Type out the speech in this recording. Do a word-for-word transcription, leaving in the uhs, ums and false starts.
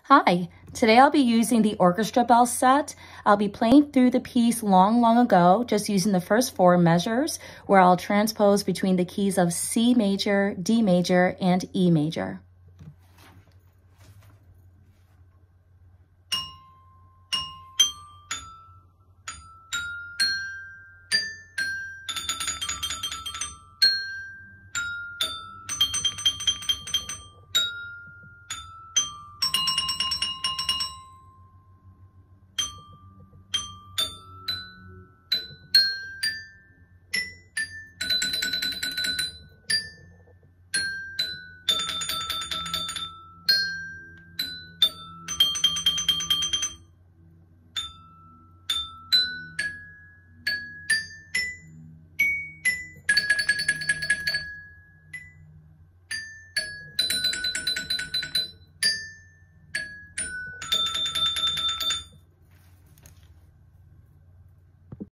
Hi, today I'll be using the orchestra bell set. I'll be playing through the piece Long, Long Ago, just using the first four measures, where I'll transpose between the keys of C major, D major, and E major.